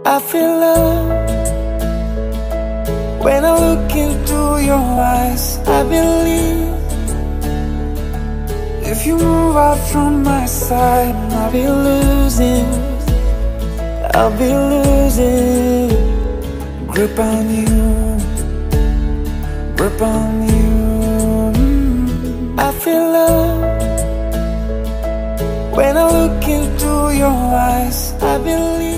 I feel love when I look into your eyes. I believe if you move out from my side, I'll be losing grip on you, grip on you. I feel love when I look into your eyes. I believe